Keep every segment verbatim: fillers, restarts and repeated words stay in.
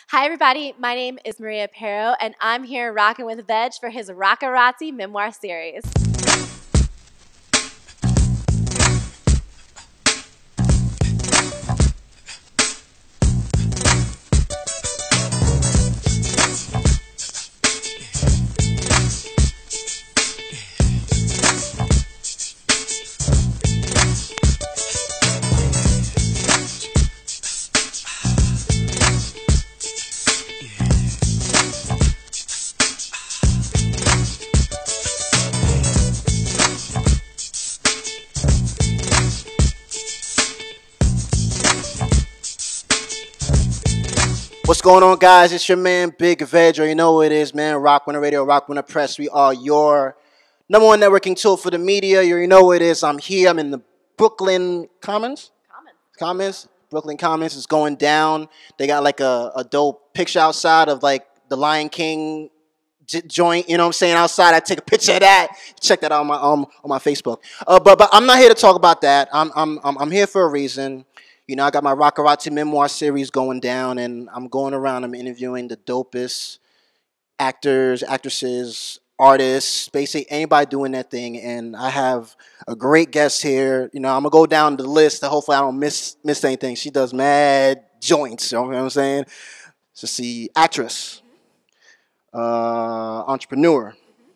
Hi, everybody. My name is Maria Aparo, and I'm here rocking with Veg for his Rocarazzi Memoir Series. What's going on, guys? It's your man, Big Veg, or you know who it is, man. Roc Runna Radio, Roc Runna Press. We are your number one networking tool for the media. You already know who it is. I'm here. I'm in the Brooklyn Commons. Commons. Commons. Brooklyn Commons is going down. They got like a, a dope picture outside of like the Lion King j- joint. You know what I'm saying? Outside, I take a picture of that. Check that out on my um, on my Facebook. Uh, but but I'm not here to talk about that. I'm I'm I'm, I'm here for a reason. You know, I got my Rocarazzi Memoir Series going down, and I'm going around. I'm interviewing the dopest actors, actresses, artists, basically anybody doing that thing. And I have a great guest here. You know, I'm gonna go down the list. Hopefully, I don't miss miss anything. She does mad joints. You know what I'm saying? So, see, actress, uh, entrepreneur,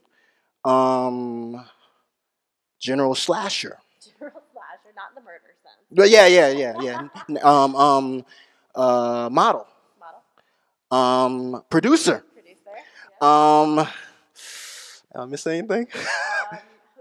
um, general slasher. General Slasher, not in the murder sense. But yeah, yeah, yeah, yeah. Um, um, uh, model. Model. Um, producer. Producer. Um, did I miss anything? Um,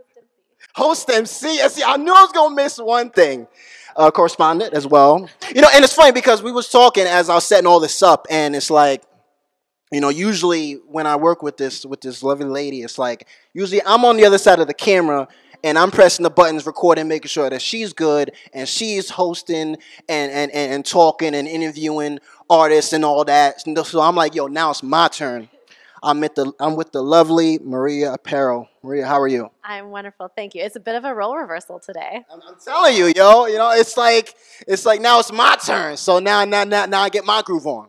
Host M C. Yeah, see, I knew I was gonna miss one thing. Uh, correspondent as well. You know, and it's funny because we was talking as I was setting all this up, and it's like, you know, usually when I work with this with this lovely lady, it's like usually I'm on the other side of the camera and I'm pressing the buttons, recording, making sure that she's good and she's hosting and and, and, and talking and interviewing artists and all that. So I'm like, yo, now it's my turn. I'm at the I'm with the lovely Maria Aparo. Maria, how are you? I'm wonderful. Thank you. It's a bit of a role reversal today. I'm, I'm telling you, yo. You know, it's like it's like now it's my turn. So now now now now I get my groove on.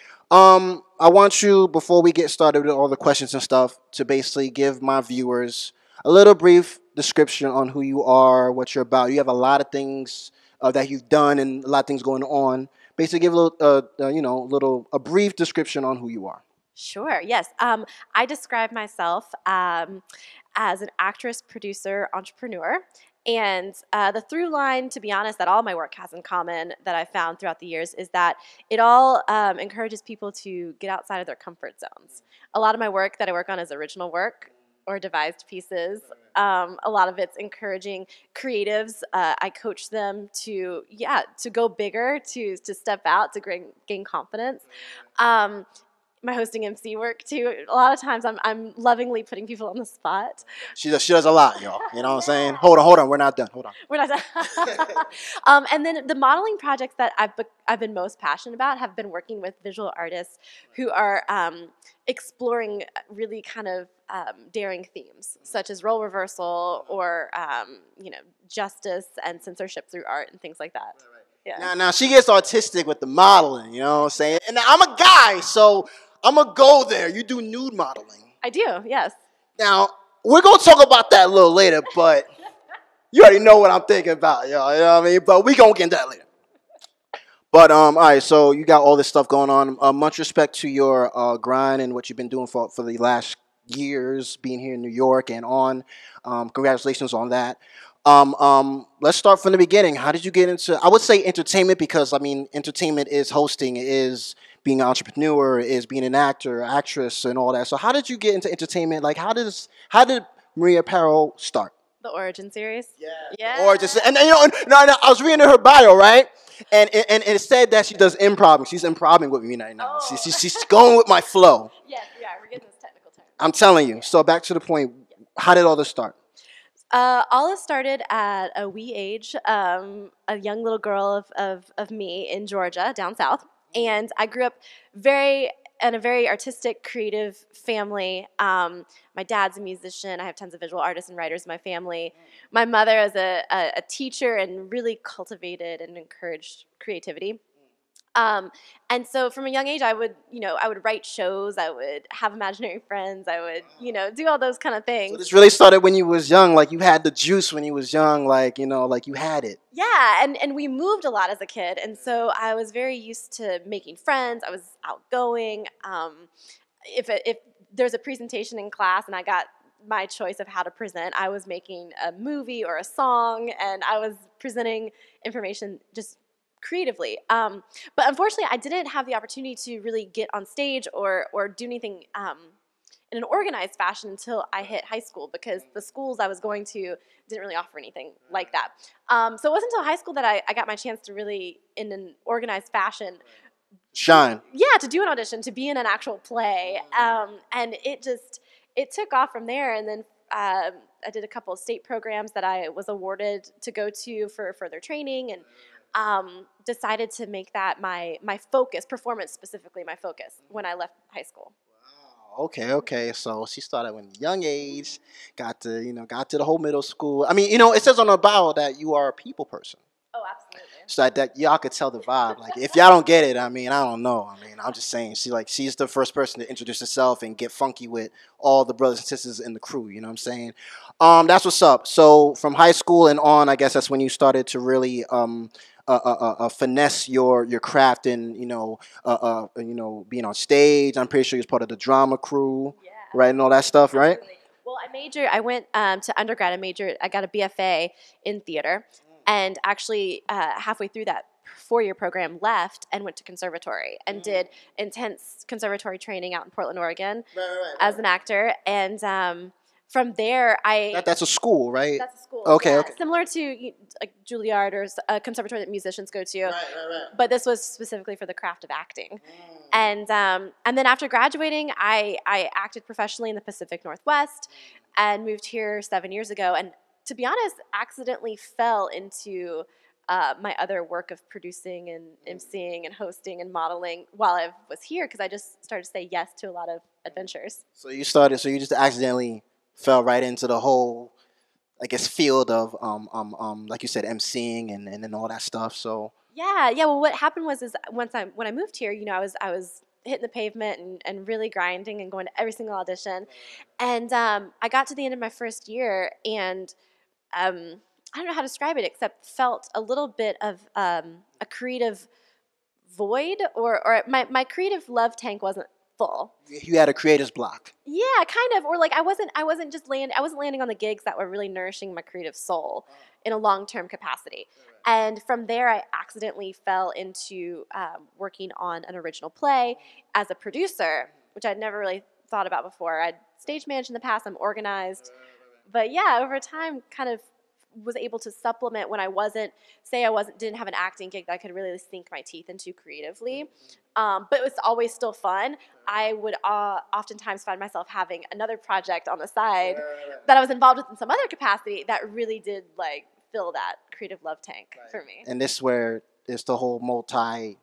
Um, I want you, before we get started with all the questions and stuff, to basically give my viewers a little brief description on who you are, what you're about. You have a lot of things uh, that you've done and a lot of things going on. Basically, give a little, uh, uh, you know, little a brief description on who you are. Sure, yes. Um, I describe myself um, as an actress, producer, entrepreneur. And uh, the through line, to be honest, that all my work has in common that I've found throughout the years is that it all um, encourages people to get outside of their comfort zones. A lot of my work that I work on is original work or devised pieces. Um, a lot of it's encouraging creatives. Uh, I coach them to, yeah, to go bigger, to to step out, to gain, gain confidence. Um, my hosting M C work too. A lot of times I'm I'm lovingly putting people on the spot. She does, she does a lot, y'all. You know what I'm saying? Hold on, hold on. We're not done. Hold on. We're not done. um, and then the modeling projects that I've be- I've been most passionate about have been working with visual artists who are um, exploring really kind of um, daring themes, such as role reversal or um, you know, justice and censorship through art and things like that. Yeah. Now, now she gets artistic with the modeling. You know what I'm saying? And I'm a guy, so I'm gonna go there. You do nude modeling. I do, yes. Now, we're going to talk about that a little later, but you already know what I'm thinking about, y'all. You know what I mean? But we going to get into that later. But, um, all right, so you got all this stuff going on. Uh, much respect to your uh, grind and what you've been doing for, for the last years, being here in New York and on. Um, congratulations on that. Um, um, let's start from the beginning. How did you get into, I would say entertainment because, I mean, entertainment is hosting, is being an entrepreneur, is being an actor, actress, and all that. So how did you get into entertainment? Like, how does how did Maria Aparo start? The Origin series? Yeah. Yeah. Or just and you know, no, no, I was reading her bio, right? And and, and it said that she does improv. She's improvising with me right now. Oh. She, she, she's going with my flow. Yes, yeah, we're getting this technical term. I'm telling you. So back to the point. How did all this start? Uh, all this started at a wee age, um, a young little girl of, of, of me in Georgia, down south. And I grew up very in a very artistic, creative family. Um, my dad's a musician. I have tons of visual artists and writers in my family. My mother is a, a, a teacher and really cultivated and encouraged creativity. Um, and so from a young age, I would, you know, I would write shows, I would have imaginary friends, I would, you know, do all those kind of So things. this really started when you was young, like you had the juice when you was young, like, you know, like you had it. Yeah, and, and we moved a lot as a kid, and so I was very used to making friends. I was outgoing. Um, if it, if there's a presentation in class and I got my choice of how to present, I was making a movie or a song, and I was presenting information just creatively. Um, but unfortunately, I didn't have the opportunity to really get on stage or or do anything um, in an organized fashion until I hit high school, because the schools I was going to didn't really offer anything like that. Um, so it wasn't until high school that I, I got my chance to really, in an organized fashion, Shine. yeah, to do an audition, to be in an actual play. Um, and it just, it took off from there. And then um, I did a couple of state programs that I was awarded to go to for further training, and um, decided to make that my, my focus, performance specifically my focus, when I left high school. Okay, okay. So she started when young age, got to, you know, got to the whole middle school. I mean, you know, it says on her bio that you are a people person. Oh, absolutely. So that, that y'all could tell the vibe. Like, if y'all don't get it, I mean, I don't know. I mean, I'm just saying, she like she's the first person to introduce herself and get funky with all the brothers and sisters in the crew. You know what I'm saying? Um, that's what's up. So from high school and on, I guess that's when you started to really um, uh, uh, uh, uh, finesse your your craft and you know, uh, uh, you know, being on stage. I'm pretty sure you was part of the drama crew, Yeah. right, and all that stuff, right? Absolutely. Well, I majored, I went um, to undergrad, I majored, I got a B F A in theater, and actually uh, halfway through that four-year program left and went to conservatory and Mm. did intense conservatory training out in Portland, Oregon, Right, right, right. as an actor. And um, from there, I... That, that's a school, right? That's a school. Okay, yeah. okay. Similar to you- like Juilliard or s- a conservatory that musicians go to. Right, right, right. But this was specifically for the craft of acting. And um, and then after graduating, I, I acted professionally in the Pacific Northwest and moved here seven years ago. And to be honest, accidentally fell into uh, my other work of producing and emceeing and hosting and modeling while I was here, because I just started to say yes to a lot of adventures. So you started. So you just accidentally fell right into the whole, I guess, field of um um um like you said, emceeing and and, and all that stuff. So Yeah, yeah. Well, what happened was is once I when I moved here, you know, I was I was hitting the pavement and, and really grinding and going to every single audition, and um, I got to the end of my first year, and um, I don't know how to describe it except felt a little bit of um, a creative void, or or my my creative love tank wasn't full. you had a creator's block. Yeah, kind of. Or like I wasn't I wasn't just land I wasn't landing on the gigs that were really nourishing my creative soul in a long-term capacity. And from there, I accidentally fell into um, working on an original play as a producer, which I'd never really thought about before. I'd stage managed in the past. I'm organized. But yeah, over time, kind of was able to supplement when I wasn't, say I wasn't, didn't have an acting gig that I could really sink my teeth into creatively. Um, but it was always still fun. I would uh, oftentimes find myself having another project on the side that I was involved with in some other capacity that really did like fill that creative love tank for me. And this is where it's the whole multi,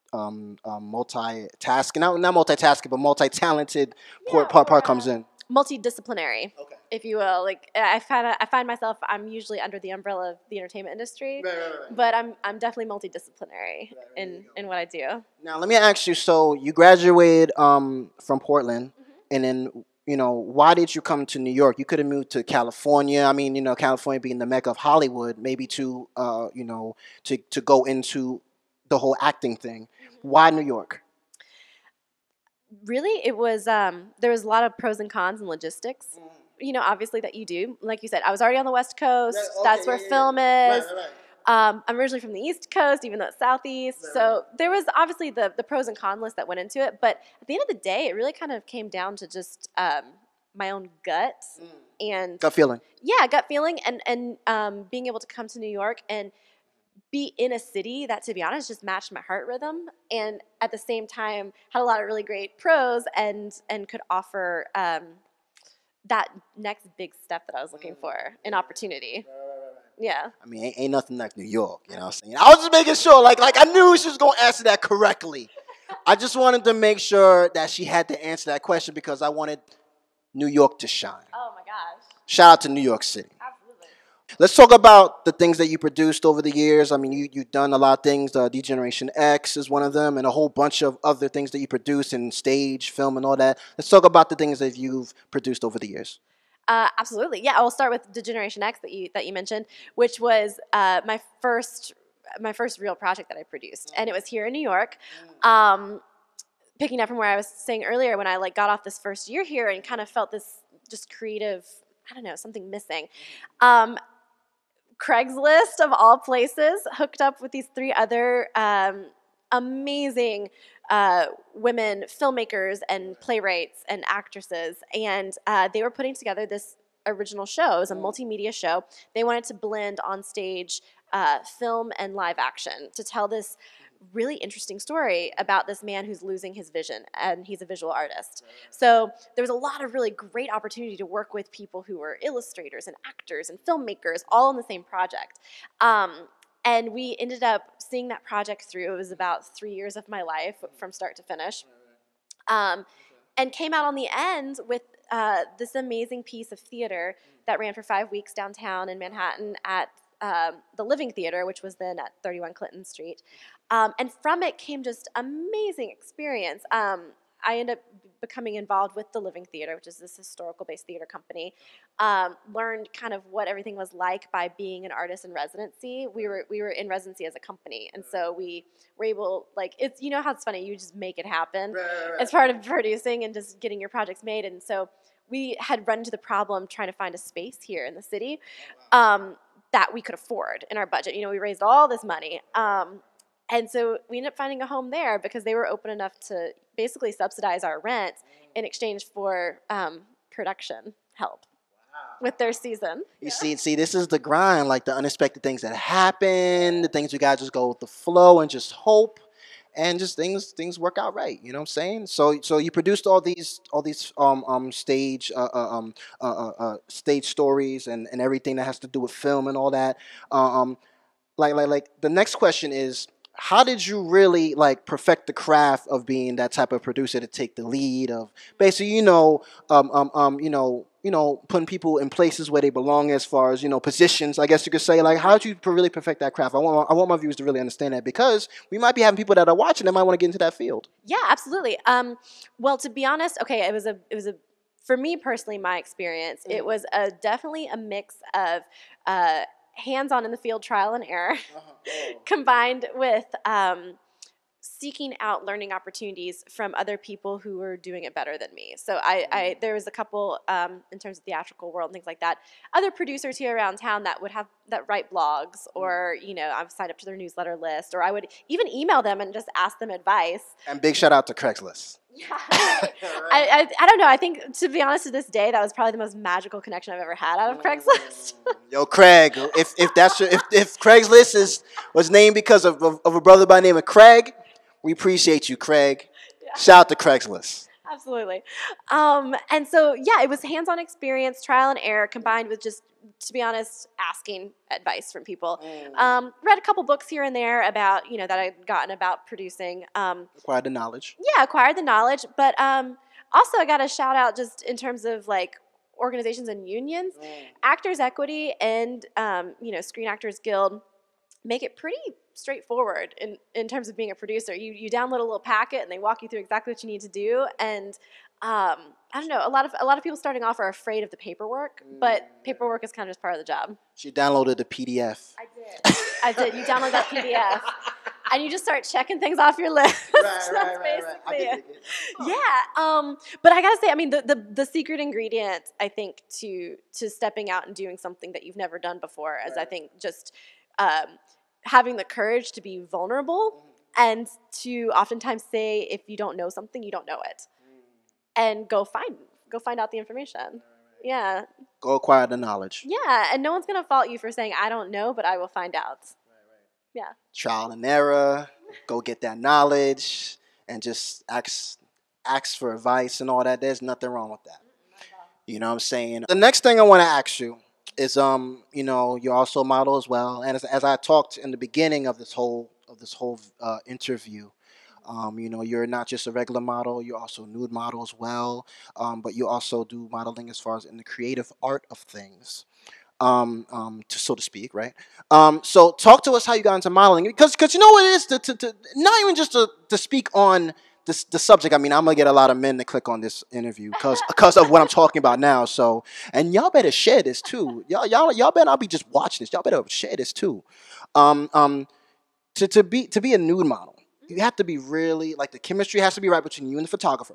um, um multitasking, not not multitasking, but multi-talented part Yeah, part, or, part uh, comes in. Multidisciplinary, Okay. if you will. Like I find I find myself, I'm usually under the umbrella of the entertainment industry, Right, right, right. but I'm I'm definitely multidisciplinary in in what I do. Now let me ask you. So you graduated um from Portland, Mm-hmm. and then you know why did you come to New York? You could have moved to California. I mean, you know, California being the mecca of Hollywood, maybe to uh you know to to go into the whole acting thing. Why New York? Really, it was um, there was a lot of pros and cons and logistics. You know, obviously that you do. Like you said, I was already on the West Coast. Right, okay, That's where yeah, yeah, film yeah. is. Right, right, right. Um, I'm originally from the East Coast, even though it's Southeast. Right, so right. there was obviously the the pros and con list that went into it. But at the end of the day, it really kind of came down to just um, my own gut and Gut feeling. yeah, gut feeling, and and um, being able to come to New York and be in a city that, to be honest, just matched my heart rhythm, and at the same time had a lot of really great pros and and could offer um, that next big step that I was looking for, an opportunity. Yeah. I mean, ain't, ain't nothing like New York, you know what I'm saying? I was just making sure, like, like I knew she was going to answer that correctly. I just wanted to make sure that she had to answer that question because I wanted New York to shine. Oh my gosh. Shout out to New York City. Absolutely. Let's talk about the things that you produced over the years. I mean, you, you've done a lot of things. Uh, D-Generation X is one of them, and a whole bunch of other things that you produced in stage, film, and all that. Let's talk about the things that you've produced over the years. Uh, absolutely. Yeah, I'll start with Degeneration X that you that you mentioned, which was uh, my first my first real project that I produced, and it was here in New York. Um, picking up from where I was saying earlier, when I like got off this first year here and kind of felt this just creative, I don't know, something missing. Um, Craigslist of all places hooked up with these three other um, amazing uh, women filmmakers and playwrights and actresses, and uh, they were putting together this original show. It was a multimedia show. They wanted to blend on stage uh, film and live action to tell this really interesting story about this man who's losing his vision, and he's a visual artist. So there was a lot of really great opportunity to work with people who were illustrators and actors and filmmakers all in the same project. Um, and we ended up seeing that project through. It was about three years of my life from start to finish. Um, and came out on the end with uh, this amazing piece of theater that ran for five weeks downtown in Manhattan at um, the Living Theater, which was then at thirty-one Clinton Street. Um, and from it came just amazing experience. Um, I ended up becoming involved with the Living Theater, which is this historical-based theater company. Um, learned kind of what everything was like by being an artist in residency. We were we were in residency as a company, and so we were able, like, it's, you know how it's funny, you just make it happen. Right, right, right. As part of producing and just getting your projects made. And so we had run into the problem trying to find a space here in the city um, that we could afford in our budget. You know, we raised all this money. Um, and so we ended up finding a home there because they were open enough to basically subsidize our rent in exchange for um, production help with their season. You see, see, this is the grind, like the unexpected things that happen, the things we gotta just go with the flow and just hope, and just things things work out right. You know what I'm saying? So, so you produced all these all these um um stage uh, uh um uh, uh, uh stage stories and and everything that has to do with film and all that. Uh, um, like like like the next question is, how did you really like perfect the craft of being that type of producer to take the lead of basically, you know, um um um you know you know putting people in places where they belong as far as, you know, positions, I guess you could say. Like, how did you per- really perfect that craft? I want I want my viewers to really understand that, because we might be having people that are watching that might want to get into that field. Yeah, absolutely. Um, well, to be honest, okay, it was a it was a for me personally, my experience, it was a definitely a mix of uh, hands-on in the field, trial and error, combined with um, seeking out learning opportunities from other people who were doing it better than me. So I, I there was a couple um, in terms of theatrical world and things like that. Other producers here around town that would have that write blogs, or you know, I've signed up to their newsletter list, or I would even email them and just ask them advice. And big shout out to Craigslist. Yeah, I, I I don't know. I think, to be honest, to this day, that was probably the most magical connection I've ever had out of Craigslist. Yo, Craig, if if that's your, if if Craigslist is was named because of, of of a brother by the name of Craig, we appreciate you, Craig. Yeah. Shout out to Craigslist. Absolutely. Um, and so, yeah, it was hands-on experience, trial and error, combined with just, to be honest, asking advice from people. Mm. Um, read a couple books here and there about, you know, that I'd gotten about producing. Um, Acquired the knowledge. yeah, acquired the knowledge. But um, also, I got a shout out just in terms of, like, organizations and unions. Mm. Actors Equity and, um, you know, Screen Actors Guild make it pretty straightforward in, in terms of being a producer. You you download a little packet and they walk you through exactly what you need to do. And um, I don't know, a lot of a lot of people starting off are afraid of the paperwork, but paperwork is kind of just part of the job. She downloaded the P D F. I did. I did. You download that P D F and you just start checking things off your list. Right, That's right, right, basically right. it. Yeah. Um, but I gotta say, I mean, the, the the secret ingredient, I think, to to stepping out and doing something that you've never done before is, I think, just um, having the courage to be vulnerable and to oftentimes say, if you don't know something, you don't know it, and go find go find out the information. Yeah. Go acquire the knowledge. Yeah, and no one's gonna fault you for saying, I don't know, but I will find out. Yeah. Trial and error. Go get that knowledge and just ask ask for advice and all that. There's nothing wrong with that. You know what I'm saying? The next thing I want to ask you is, um, you know, you're also a model as well. And as, as I talked in the beginning of this whole of this whole uh, interview, um, you know, you're not just a regular model. You're also a nude model as well. Um, but you also do modeling as far as in the creative art of things. um, um, to, so to speak, right? Um, so talk to us how you got into modeling, because because you know what it is to, to, to not even just to, to speak on this, the subject. I mean, I'm gonna get a lot of men to click on this interview because because of what I'm talking about now. So, and y'all better share this too. Y'all y'all y'all better not be just watching this. Y'all better share this too. Um, um, to to be to be a nude model, you have to be really like the chemistry has to be right between you and the photographer.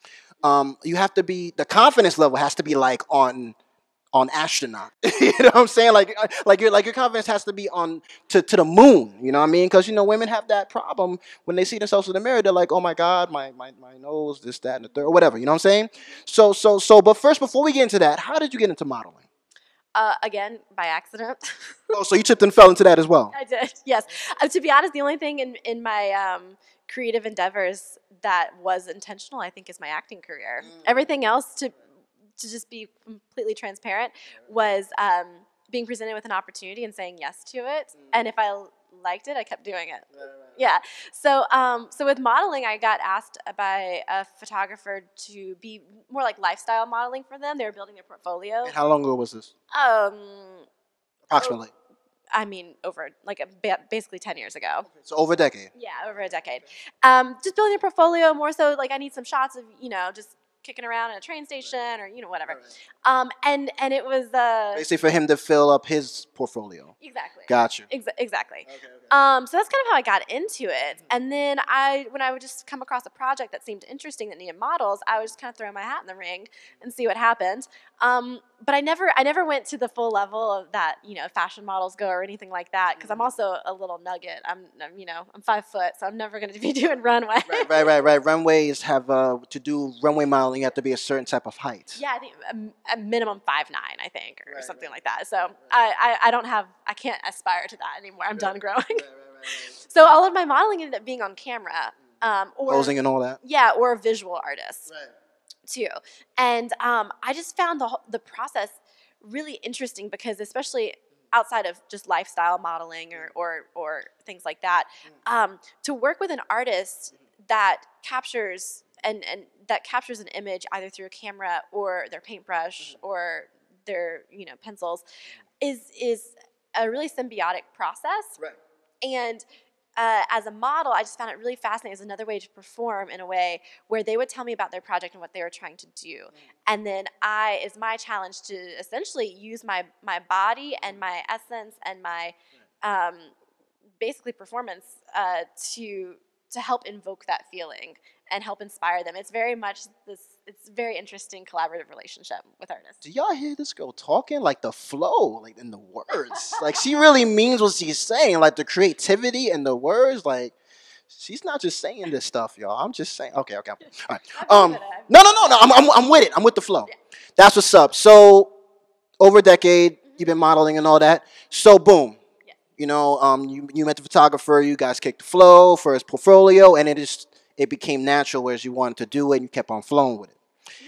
Um, you have to be the confidence level has to be like on on astronaut. You know what I'm saying? Like uh, like your like your confidence has to be on to, to the moon. You know what I mean? Because you know women have that problem when they see themselves in the mirror. They're like, oh my god, my my my nose, this, that, and the third, or whatever. You know what I'm saying? So so so. But first, before we get into that, how did you get into modeling? Uh, again, by accident. Oh, so you tripped and fell into that as well. I did, yes. Uh, to be honest, the only thing in, in my um, creative endeavors that was intentional, I think, is my acting career. Mm. Everything else, to to just be completely transparent, was um, being presented with an opportunity and saying yes to it. Mm. And if I liked it, I kept doing it. Right, right, right. Yeah. So, um, so with modeling, I got asked by a photographer to be more like lifestyle modeling for them. They were building their portfolio. And how long ago was this? Um, Approximately. I mean, over like a, basically ten years ago. So over a decade. Yeah, over a decade. Um, just building a portfolio, more so like I need some shots of, you know, just kicking around in a train station or, you know, whatever. Right. Um, and, and it was... Uh, Basically for him to fill up his portfolio. Exactly. Gotcha. Ex- exactly. Okay, okay. Um, so that's kind of how I got into it. And then I, when I would just come across a project that seemed interesting that needed models, I would just kind of throw my hat in the ring and see what happened. Um, but I never, I never went to the full level of that, you know, fashion models go or anything like that. Because I'm also a little nugget. I'm, I'm, you know, I'm five foot, so I'm never going to be doing runway. Right, right, right, right. Runways have uh, to do runway modeling. You have to be a certain type of height. Yeah, I think a, a minimum five nine, I think, or right, something right, like that. So right, right. I, I, I don't have, I can't aspire to that anymore. I'm right, done growing. Right, right, right, right. So So all of my modeling ended up being on camera, um, or posing and all that. Yeah, or a visual artist, Right. too. And um, I just found the the process really interesting because, especially outside of just lifestyle modeling or or, or things like that, um, to work with an artist that captures and and that captures an image either through a camera or their paintbrush or their, you know, pencils is is a really symbiotic process. Right. And uh, as a model, I just found it really fascinating as another way to perform in a way where they would tell me about their project and what they were trying to do. Mm. And then I, it's my challenge to essentially use my, my body and my essence and my um, basically performance uh, to to help invoke that feeling and help inspire them. It's very much this, it's a very interesting collaborative relationship with artists. Do y'all hear this girl talking? Like the flow, like in the words. Like she really means what she's saying. Like the creativity and the words, like she's not just saying this stuff, y'all. I'm just saying, okay, okay. All right. Um, no, no, no, no, I'm, I'm, I'm with it. I'm with the flow. Yeah. That's what's up. So over a decade, mm-hmm. you've been modeling and all that. So boom. You know, um, you you met the photographer. You guys kicked the flow for his portfolio, and it is it became natural, whereas you wanted to do it, and you kept on flowing with it.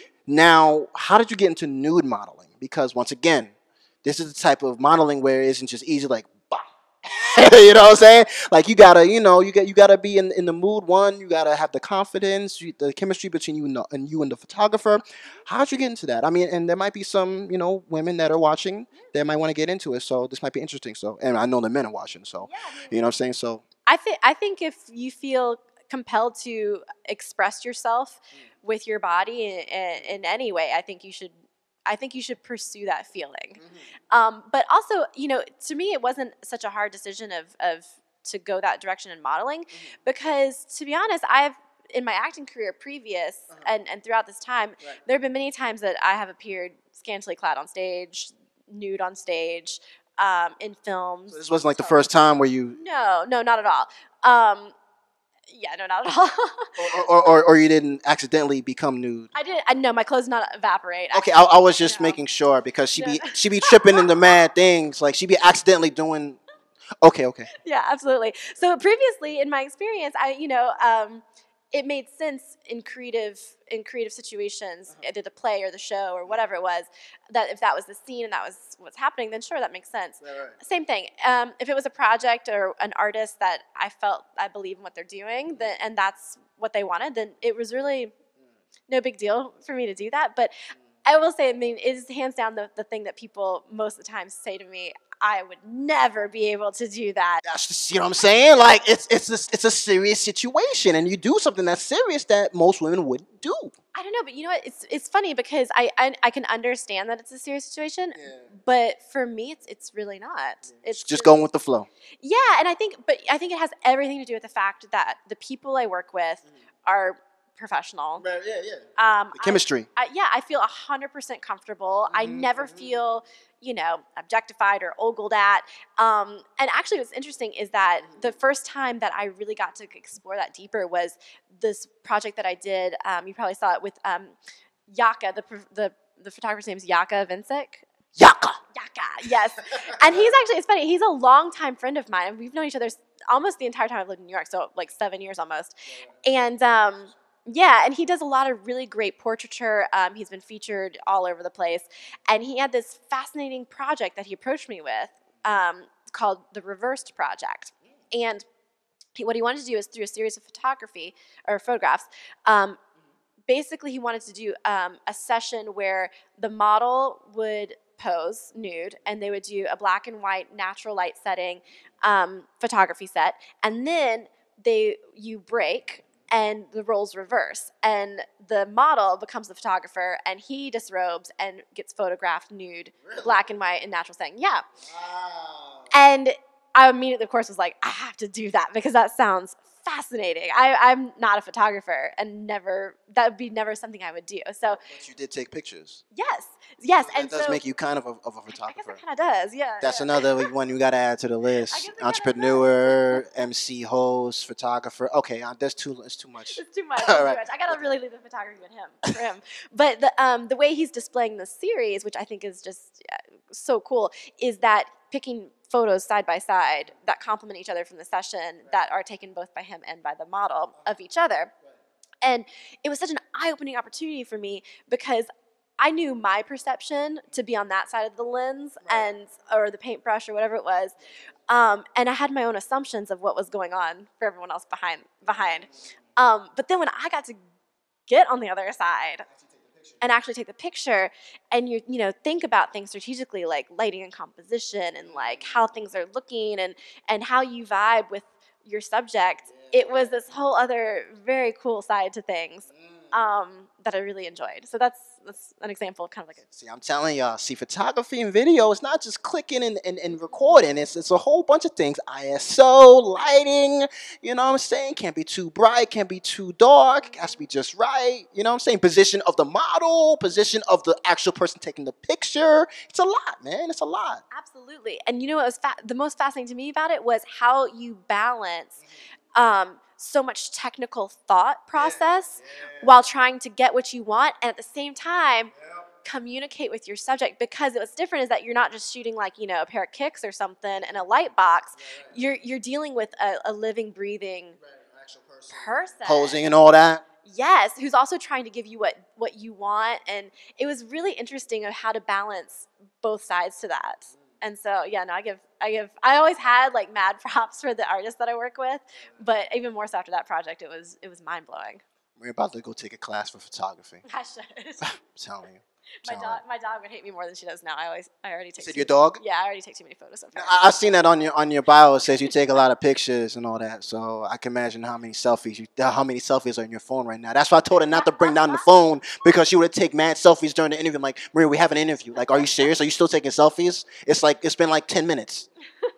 Now, how did you get into nude modeling? Because once again, this is the type of modeling where it isn't just easy, like, bah. You know what I'm saying? Like you gotta, you know, you got you gotta be in, in the mood. One, you gotta have the confidence, you, the chemistry between you and, the, and you and the photographer. How'd you get into that? I mean, and there might be some, you know, women that are watching that might want to get into it. So this might be interesting. So, and I know the men are watching. So, yeah, I mean, you know what I'm saying? So, I think I think if you feel compelled to express yourself mm. with your body in, in, in any way, I think you should. I think you should pursue that feeling. Mm-hmm. Um, but also, you know, to me, it wasn't such a hard decision of, of to go that direction in modeling mm-hmm. because, to be honest, I've, in my acting career previous uh-huh. and, and throughout this time, right. there have been many times that I have appeared scantily clad on stage, nude on stage, um, in films. So this wasn't like so, the first time where you... No, no, not at all. Um, Yeah, no, not at all. or, or, or, or you didn't accidentally become nude. I did. I know my clothes not evaporate. Okay, I, I was just no. making sure because she no. be she be tripping into mad things, like she be accidentally doing. Okay, okay. Yeah, absolutely. So previously, in my experience, I you know um, it made sense in creative in creative situations, uh-huh. either the play or the show or whatever it was, that if that was the scene and that was what's happening, then sure, that makes sense. Right, right. Same thing. Um, if it was a project or an artist that I felt I believe in what they're doing, then, and that's what they wanted, then it was really no big deal for me to do that. But I will say, I mean, it is hands down the, the thing that people most of the time say to me, I would never be able to do that. That's just, you know what I'm saying? Like, it's it's a, it's a serious situation, and you do something that's serious that most women wouldn't do. I don't know, but you know what? It's it's funny because I I, I can understand that it's a serious situation, Yeah. but for me, it's it's really not. Yeah. It's just going with the flow. Yeah, and I think, but I think it has everything to do with the fact that the people I work with mm. are professional. Right, yeah, yeah. Um, the chemistry. I, I, yeah, I feel one hundred percent comfortable. Mm-hmm, I never mm-hmm. feel, you know, objectified or ogled at. Um, and actually what's interesting is that the first time that I really got to explore that deeper was this project that I did. Um, you probably saw it with um, Yaka, the, the, the photographer's name is Yaka Vincic. Yaka. Yaka, yes. And he's actually, it's funny, he's a longtime friend of mine. We've known each other almost the entire time I've lived in New York, so like seven years almost. And um, yeah, and he does a lot of really great portraiture. Um, he's been featured all over the place. And he had this fascinating project that he approached me with um, called the Reversed Project. And he, what he wanted to do is through a series of photography or photographs, um, basically he wanted to do um, a session where the model would pose nude and they would do a black and white natural light setting um, photography set, and then they you break and the roles reverse and the model becomes the photographer and he disrobes and gets photographed nude, really? Black and white in natural setting. Yeah. Wow. And I immediately, of course, was like, I have to do that because that sounds fascinating. I, I'm not a photographer and never, that would be never something I would do. So, but you did take pictures. Yes, yes. So that and does so, make you kind of a, of a photographer. I guess it kind of does, yeah. That's yeah. another one you got to add to the list. Entrepreneur, M C, host, photographer. Okay, uh, that's too. It's too much. It's too much. It's too much. I gotta really leave the photography with him for him. But the um the way he's displaying the series, which I think is just yeah, so cool, is that picking photos side by side that complement each other from the session right. that are taken both by him and by the model of each other. Right. And it was such an eye-opening opportunity for me because I knew my perception to be on that side of the lens right. and or the paintbrush or whatever it was. Um, and I had my own assumptions of what was going on for everyone else behind behind. Um, but then when I got to get on the other side and actually take the picture and you you know think about things strategically like lighting and composition and like how things are looking and and how you vibe with your subject, it was this whole other very cool side to things um, that I really enjoyed. So that's that's an example of kind of like a see, I'm telling y'all, see, photography and video is not just clicking and, and, and recording. It's it's a whole bunch of things. I S O, lighting, you know what I'm saying? Can't be too bright, can't be too dark, has to be just right. You know what I'm saying? Position of the model, position of the actual person taking the picture. It's a lot, man. It's a lot. Absolutely. And you know what was fa- the most fascinating to me about it was how you balance um, so much technical thought process yeah, yeah. while trying to get what you want and at the same time yeah. communicate with your subject, because what's different is that you're not just shooting like, you know, a pair of kicks or something in a light box. Right, right. You're you're dealing with a, a living, breathing right, actual person. person. Posing and all that. Yes, who's also trying to give you what, what you want. And it was really interesting of how to balance both sides to that. And so, yeah, no, I give, I give, I always had like mad props for the artists that I work with, but even more so after that project, it was, it was mind blowing. We're about to go take a class for photography. I should. I'm telling you. My dog, my dog would hate me more than she does now. I always, I already take. Is it your dog? Yeah, I already take too many photos of her. I, I've seen that on your on your bio. It says you take a lot of pictures and all that. So I can imagine how many selfies you, how many selfies are in your phone right now. That's why I told her not to bring down the phone because she would take mad selfies during the interview. I'm like, Maria, we have an interview. Like, are you serious? Are you still taking selfies? It's like it's been like ten minutes.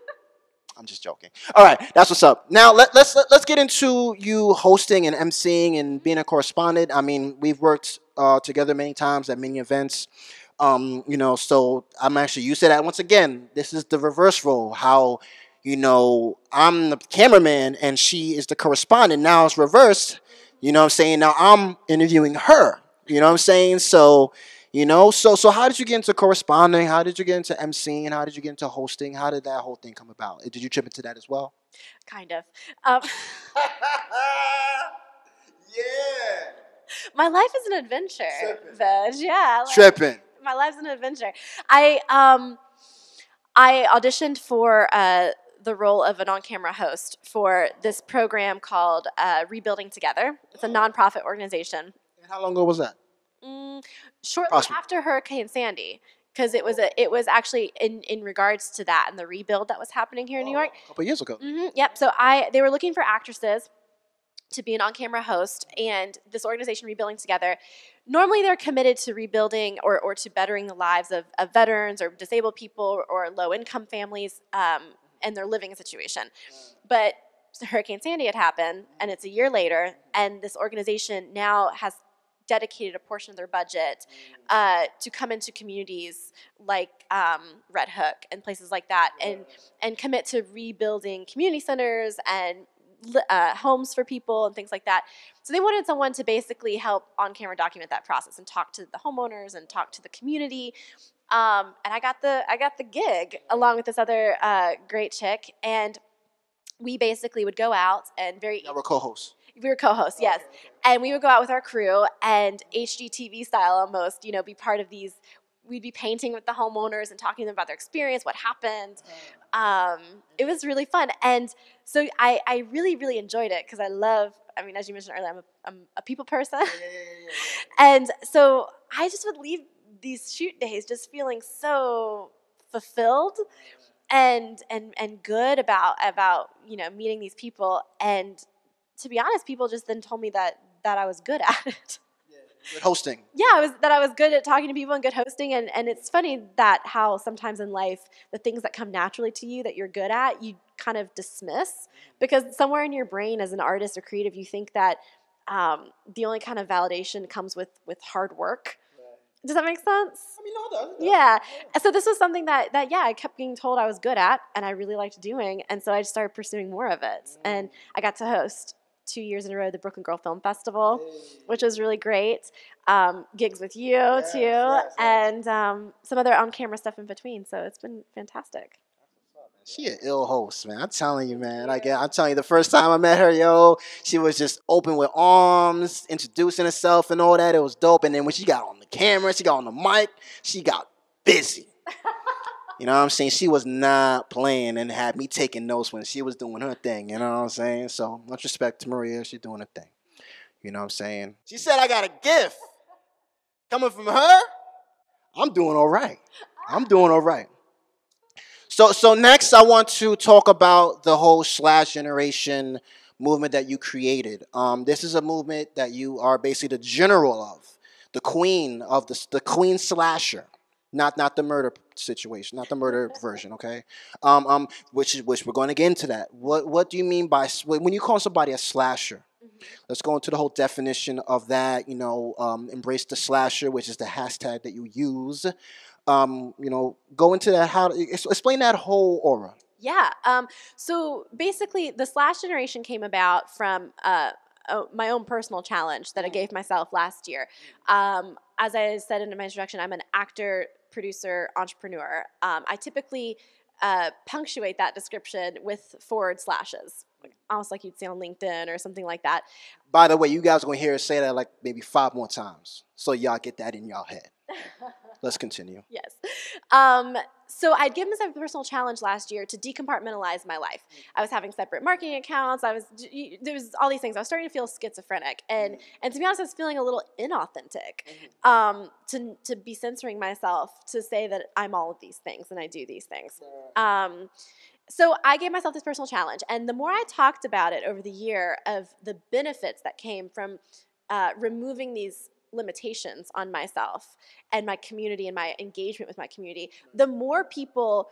I'm just joking. All right, that's what's up. Now let, let's let, let's get into you hosting and emceeing and being a correspondent. I mean, we've worked uh, together many times at many events. Um, you know, so I'm actually used to that. Once again, this is the reverse role. How, you know, I'm the cameraman and she is the correspondent. Now it's reversed. You know what I'm saying? Now I'm interviewing her. You know what I'm saying? So, you know, so so how did you get into corresponding? How did you get into emceeing? How did you get into hosting? How did that whole thing come about? Did you trip into that as well? Kind of. Um, yeah. My life is an adventure, Veg. Yeah. Like, Tripping. My life's an adventure. I um, I auditioned for uh, the role of an on-camera host for this program called uh, Rebuilding Together. It's a nonprofit organization. And how long ago was that? Mm, shortly Approximately. after Hurricane Sandy, because it was a it was actually in in regards to that and the rebuild that was happening here in New York. A couple years ago. Hmm Yep. So I they were looking for actresses to be an on-camera host, and this organization, Rebuilding Together, normally they're committed to rebuilding or, or to bettering the lives of, of veterans or disabled people or low-income families um, and their living situation. But Hurricane Sandy had happened, and it's a year later, and this organization now has dedicated a portion of their budget uh, to come into communities like um, Red Hook and places like that, and and commit to rebuilding community centers and uh, homes for people and things like that. So they wanted someone to basically help on camera document that process and talk to the homeowners and talk to the community. Um, and I got the I got the gig along with this other uh, great chick, and we basically would go out and very. Y'all were co-hosts. We were co-hosts, yes. Okay, okay. And we would go out with our crew and H G T V style almost, you know, be part of these. We'd be painting with the homeowners and talking to them about their experience, what happened. Um, it was really fun. And so I, I really, really enjoyed it because I love, I mean, as you mentioned earlier, I'm a, I'm a people person. Yeah, yeah, yeah, yeah. And so I just would leave these shoot days just feeling so fulfilled and and and good about about you know meeting these people. And to be honest, people just then told me that that I was good at it. Good hosting. Yeah, I was that I was good at talking to people and good hosting. And, and it's funny that how sometimes in life the things that come naturally to you that you're good at, you kind of dismiss because somewhere in your brain as an artist or creative, you think that um, the only kind of validation comes with with hard work. Right. Does that make sense? I mean, no, it does. It does. Yeah. So this was something that, that, yeah, I kept being told I was good at and I really liked doing. And so I just started pursuing more of it. Mm. And I got to host two years in a row the Brooklyn Girl Film Festival, hey. which was really great. Um, gigs with you, yes, too, yes, yes. and um, some other on-camera stuff in between. So it's been fantastic. She an ill host, man. I'm telling you, man. Like, I'm telling you, the first time I met her, yo, she was just open with arms, introducing herself and all that. It was dope. And then when she got on the camera, she got on the mic, she got busy. You know what I'm saying? She was not playing and had me taking notes when she was doing her thing. You know what I'm saying? So much respect to Maria. She's doing her thing. You know what I'm saying? She said I got a gift. Coming from her, I'm doing all right. I'm doing all right. So so next I want to talk about the whole slash generation movement that you created. Um, this is a movement that you are basically the general of, the queen of the, the queen slasher. Not not the murder situation, not the murder version, okay? Um, um, which is which we're going to get into that. What what do you mean by when you call somebody a slasher? Mm-hmm. Let's go into the whole definition of that. You know, um, embrace the slasher, which is the hashtag that you use. Um, you know, go into that. How explain that whole aura? Yeah. Um, so basically, the slash generation came about from. Uh, Oh, my own personal challenge that I gave myself last year. Um, as I said in my introduction, I'm an actor, producer, entrepreneur. Um, I typically uh, punctuate that description with forward slashes, almost like you'd see on LinkedIn or something like that. By the way, you guys are going to hear us say that like maybe five more times, so y'all get that in y'all head. Let's continue. Yes. Um, so I'd given myself a personal challenge last year to decompartmentalize my life. I was having separate marketing accounts. I was there was all these things. I was starting to feel schizophrenic, and and to be honest, I was feeling a little inauthentic. Um, to to be censoring myself to say that I'm all of these things and I do these things. Um, so I gave myself this personal challenge, and the more I talked about it over the year of the benefits that came from uh, removing these limitations on myself and my community and my engagement with my community, the more people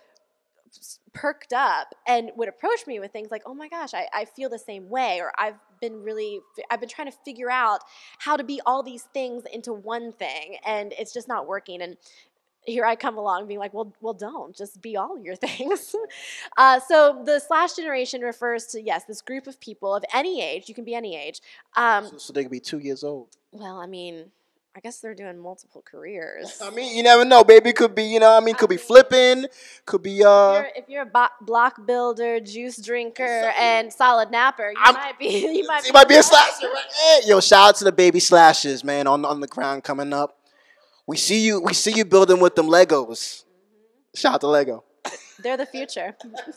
perked up and would approach me with things like, oh my gosh, I, I feel the same way, or I've been really, I've been trying to figure out how to be all these things into one thing, and it's just not working. And here I come along being like, well, well, don't just be all your things. uh, so the slash generation refers to, yes, this group of people of any age. You can be any age. Um, so, so they could be two years old. Well, I mean, I guess they're doing multiple careers. I mean, you never know, baby. Could be, you know what I mean? Could be flipping. Could be, uh... If you're, if you're a bo- block builder, juice drinker, and solid napper, you I'm, might be... You might, you be, might be a slasher, right? Hey, yo, shout out to the baby slashers, man, on, on the ground coming up. We see you We see you building with them Legos. Mm-hmm. Shout out to Lego. They're the future.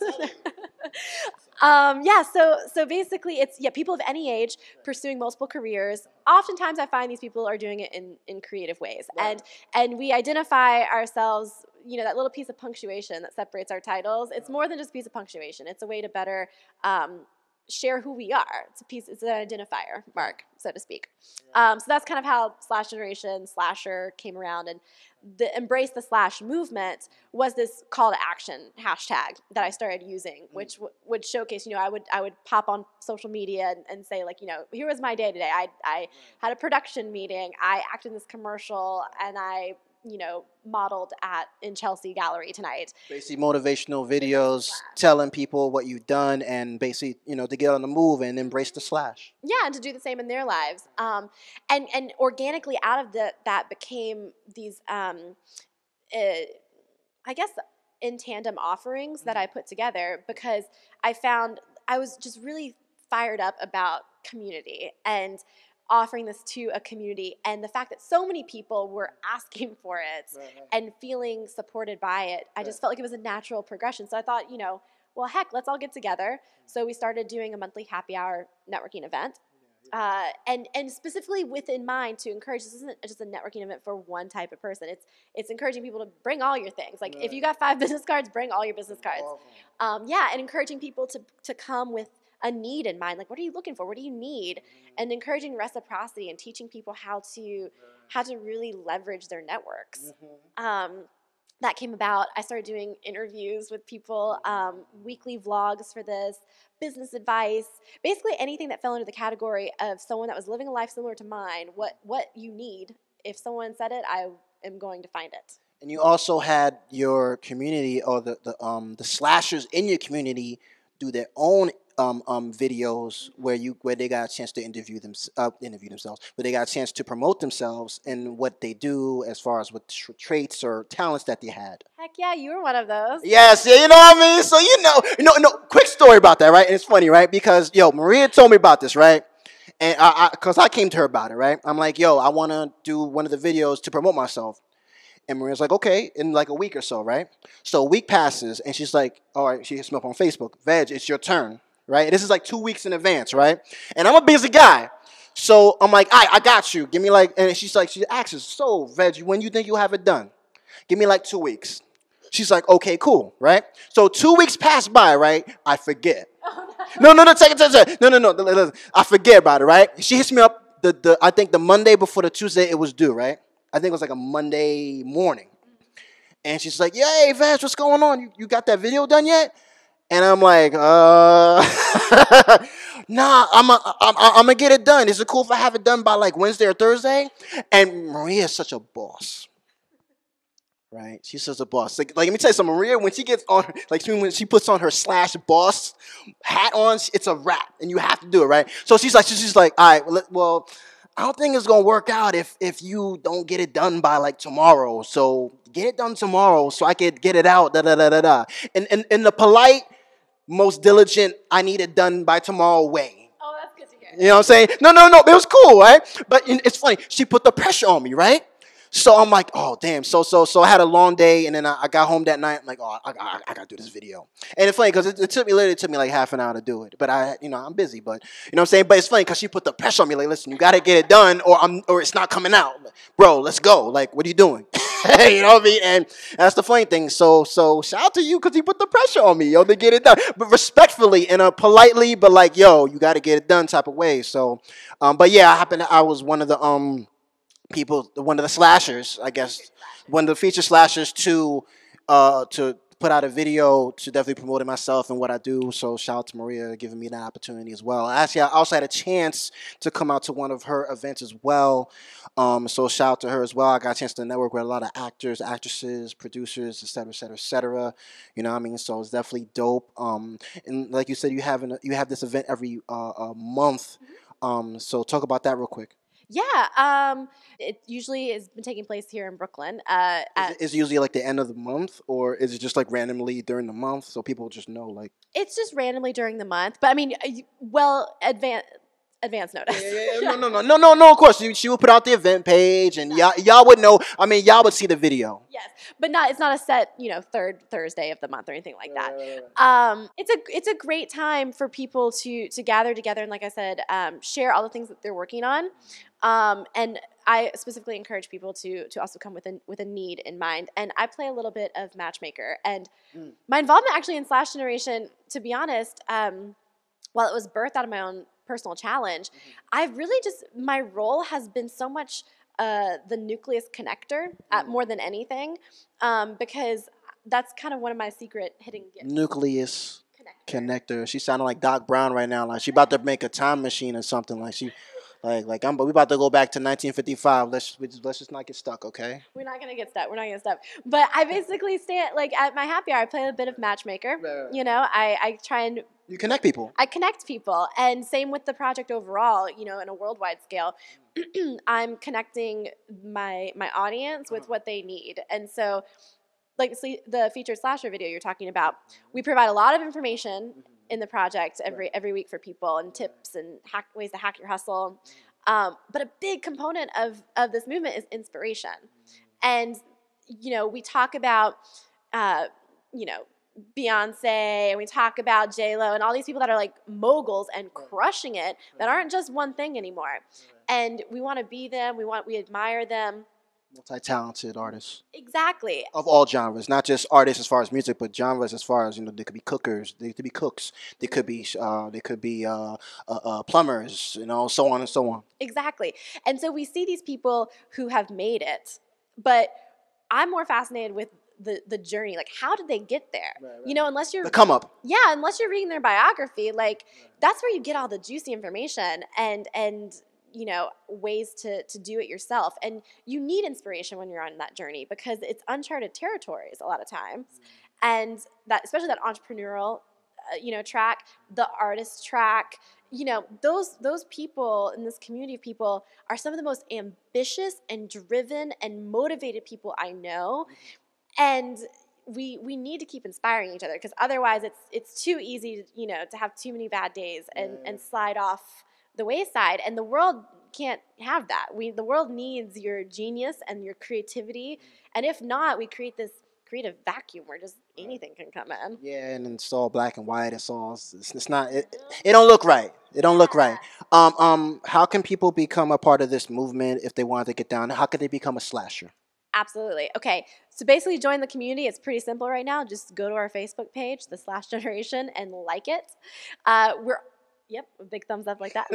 um, yeah, so so basically it's yeah, people of any age pursuing multiple careers. Oftentimes I find these people are doing it in, in creative ways. Right. And and we identify ourselves, you know, that little piece of punctuation that separates our titles. It's more than just a piece of punctuation. It's a way to better um, share who we are. It's a piece, it's an identifier mark, so to speak. Um, so that's kind of how Slash Generation, Slasher came around, and the Embrace the Slash movement was this call to action hashtag that I started using, which w- would showcase, you know, I would I would pop on social media and, and say, like, you know, here was my day today. I I had a production meeting, I acted in this commercial, and I, you know, modeled at in Chelsea Gallery tonight. Basically, motivational videos telling people what you've done, and basically, you know, to get on the move and embrace the slash. Yeah, and to do the same in their lives. Um, and and organically out of the, that became these, um, uh, I guess, in tandem offerings that I put together, because I found I was just really fired up about community and offering this to a community, and the fact that so many people were asking for it Right, right. and feeling supported by it. I just felt like it was a natural progression. So I thought, you know, well, heck, let's all get together. So we started doing a monthly happy hour networking event. Uh, and and specifically with in mind to encourage, this isn't just a networking event for one type of person. It's it's encouraging people to bring all your things. Like, Right. if you got five business cards, bring all your business cards. Awesome. Um, yeah, and encouraging people to to come with a need in mind. Like, what are you looking for? What do you need? And encouraging reciprocity and teaching people how to how to really leverage their networks. Um, that came about. I started doing interviews with people, um, weekly vlogs for this, business advice, basically anything that fell under the category of someone that was living a life similar to mine. What what you need. If someone said it, I am going to find it. And you also had your community, or the, the um the slashers in your community, do their own um um videos where you where they got a chance to interview them uh, interview themselves, where they got a chance to promote themselves and what they do as far as what tra- traits or talents that they had. Heck yeah, you were one of those. Yes, yeah, you know what I mean. So you know, you know, no. Quick story about that, right? And it's funny, right? Because yo, Maria told me about this, right? And I, because I, I came to her about it, right? I'm like, yo, I want to do one of the videos to promote myself. And Maria's like, okay, in like a week or so, right? So a week passes, and she's like, all right, she hits me up on Facebook. Veg, it's your turn, right? This is like two weeks in advance, right? And I'm a busy guy. So I'm like, all right, I got you. Give me like, and she's like, she asks us, so, Veg, when you think you'll have it done? Give me like two weeks. She's like, okay, cool, right? So two weeks pass by, right? I forget. No, no, no, take it, take it, take it. No, no, no, I forget about it, right? She hits me up, the, the I think the Monday before the Tuesday it was due, right? I think it was like a Monday morning. And she's like, yeah, hey, Vash, what's going on? You, you got that video done yet? And I'm like, uh, nah, I'm a, I'm, I'm going to get it done. Is it cool if I have it done by like Wednesday or Thursday? And Maria's such a boss. Right? She's such a boss. Like, like, let me tell you something. Maria, when she gets on, like, when she puts on her slash boss hat on, it's a wrap. And you have to do it, right? So she's like, she's like, all right, well, well I don't think it's gonna work out if if you don't get it done by like tomorrow. So get it done tomorrow so I could get it out. Da da da da da. And in, in the polite, most diligent, I need it done by tomorrow way. Oh, that's good to hear. You know what I'm saying? No, no, no. It was cool, right? But it's funny. She put the pressure on me, right? So I'm like, oh, damn. So, so, so I had a long day, and then I, I got home that night. I'm like, oh, I, I, I got to do this video. And it's funny because it, it took me, literally it took me like half an hour to do it. But I, you know, I'm busy, but you know what I'm saying? But it's funny because she put the pressure on me. Like, listen, you got to get it done or I'm, or it's not coming out. Bro, let's go. Like, what are you doing? You know what I mean? And that's the funny thing. So, so shout out to you because you put the pressure on me, yo, to get it done. But respectfully and uh, politely, but like, yo, you got to get it done type of way. So, um, but yeah, I happened to, I was one of the, um, people, one of the slashers, I guess, one of the feature slashers to uh, to put out a video to definitely promote myself and what I do. So shout out to Maria giving me that opportunity as well. Actually, I also had a chance to come out to one of her events as well. Um, so shout out to her as well. I got a chance to network with a lot of actors, actresses, producers, et cetera, et cetera, et cetera. You know what I mean? So it's definitely dope. Um, and like you said, you have an, you have this event every uh, a month. Um, so talk about that real quick. Yeah, um, it usually has been taking place here in Brooklyn. Uh, Is it, is it usually like the end of the month, or is it just like randomly during the month so people just know? Like, it's just randomly during the month, but I mean, well, advan- advance notice. Yeah, yeah, yeah. No, no, no, no, no, no. Of course, she, she would put out the event page, and y'all, y'all would know. I mean, y'all would see the video. Yes, but not. It's not a set, you know, third Thursday of the month or anything like that. Um, it's a it's a great time for people to to gather together and, like I said, um, share all the things that they're working on. Um, and I specifically encourage people to to also come with a with a need in mind. And I play a little bit of matchmaker, and mm. my involvement actually in Slash Generation, to be honest, um, while it was birthed out of my own personal challenge, mm-hmm. I've really just, my role has been so much uh, the nucleus connector mm. at more than anything, um, because that's kind of one of my secret hidden gifts. Nucleus connector. connector. She sounded like Doc Brown right now. Like she about to make a time machine or something. Like she, like like I'm. But we about to go back to nineteen fifty-five. Let's we just, let's just not get stuck, okay? We're not gonna get stuck. We're not gonna get stuck. But I basically stay at, like at my happy hour. I play a bit of matchmaker. Right, right. You know, I I try and you connect people. I connect people, and same with the project overall. You know, in a worldwide scale, I'm connecting my my audience with what they need, and so. Like the featured slasher video you're talking about, we provide a lot of information in the project every every week for people, and tips and hack, ways to hack your hustle. Um, but a big component of, of this movement is inspiration. And, you know, we talk about, uh, you know, Beyonce, and we talk about J-Lo and all these people that are like moguls and crushing it that aren't just one thing anymore. And we want to be them. We want we admire them. Multi-talented artists. Exactly. Of all genres, not just artists as far as music, but genres as far as, you know, they could be cookers, they could be cooks, they could be uh, they could be uh, uh, uh, plumbers, you know, so on and so on. Exactly. And so we see these people who have made it, but I'm more fascinated with the the journey. Like, how did they get there? Right, right. You know, unless you're the come up. Yeah, unless you're reading their biography, like right. that's where you get all the juicy information and and. you know, ways to, to do it yourself. And you need inspiration when you're on that journey because it's uncharted territories a lot of times. Mm-hmm. And that, especially that entrepreneurial, uh, you know, track, the artist track, you know, those, those people in this community of people are some of the most ambitious and driven and motivated people I know. Mm-hmm. And we, we need to keep inspiring each other because otherwise it's, it's too easy, you know, to have too many bad days and, yeah. and slide off the wayside, and the world can't have that. We the world needs your genius and your creativity, and if not, we create this creative vacuum where just anything can come in. Yeah, and it's all black and white. It's all it's, it's not. It, it don't look right. It don't look right. Um, um, how can people become a part of this movement if they want to get down? How can they become a slasher? Absolutely. Okay, so basically join the community. It's pretty simple right now. Just go to our Facebook page, The Slash Generation, and like it. Uh, we're Yep, a big thumbs up like that.